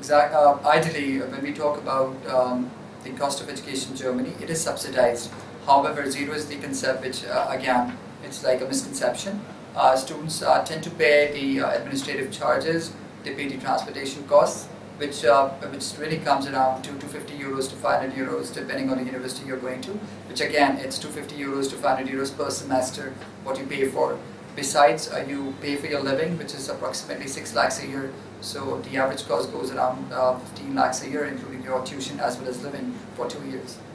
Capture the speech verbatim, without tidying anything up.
exact, uh, ideally, when we talk about um, the cost of education in Germany, it is subsidized. However, zero is the concept which, uh, again, it's like a misconception. Uh, students uh, tend to pay the uh, administrative charges, they pay the transportation costs, which uh, which really comes around to two hundred fifty euros to five hundred euros depending on the university you're going to, which again, it's two hundred fifty euros to five hundred euros per semester what you pay for. Besides, uh, you pay for your living, which is approximately six lakhs a year. So the average cost goes around uh, fifteen lakhs a year, including your tuition as well as living for two years.